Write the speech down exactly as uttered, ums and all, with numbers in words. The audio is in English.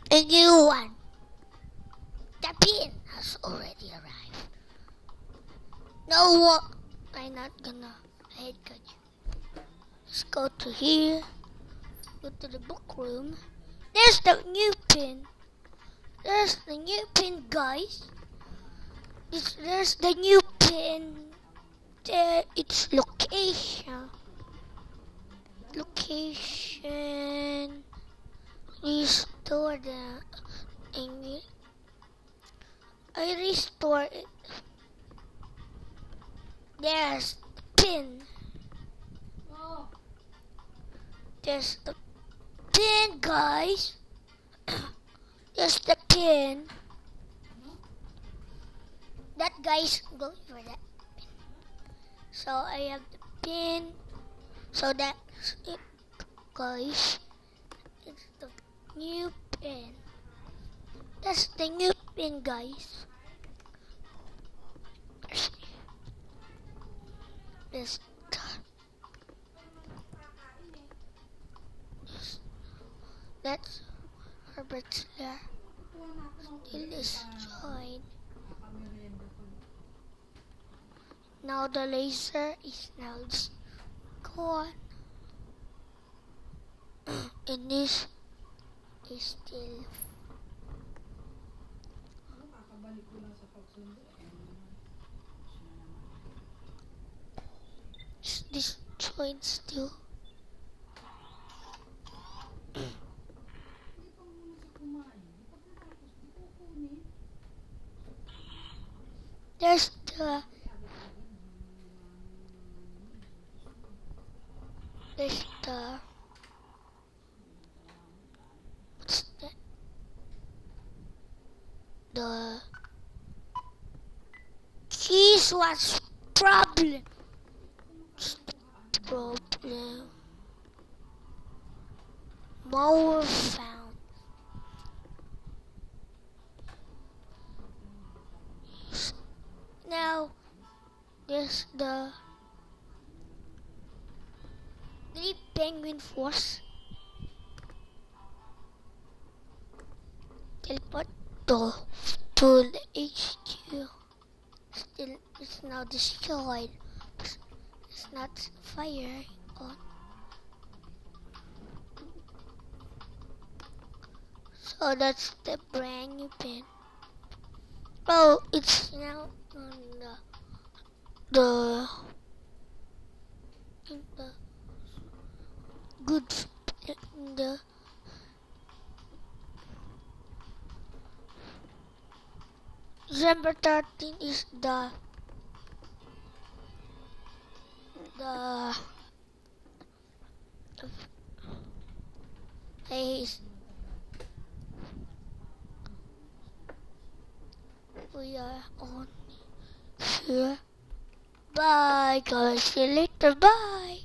A new one. The pin has already arrived. No what? I'm not gonna head cut you. Let's go to here. Go to the book room. There's the new pin. There's the new pin, guys. This, there's the new pin. There, its location. Location. Restore the. I restore it. There's the pin. There's the pin, guys. There's the pin. That guy's going for that pin. So I have the pin. So that's it, guys. It's the new pin. That's the new pin, guys. This. That's Herbert's there. Still destroyed. Now the laser is now gone. And this is still it's destroyed still. There's the there's the what's that? The keys was problem. What's the problem? More found. Now there's the three penguin force. Teleport to, to the H Q. Still, it's now destroyed. It's not firing on. So that's the brand new pin. Oh, it's now on the the, in the good in the December thirteenth is the the is we are on here. Bye guys, see you later, bye.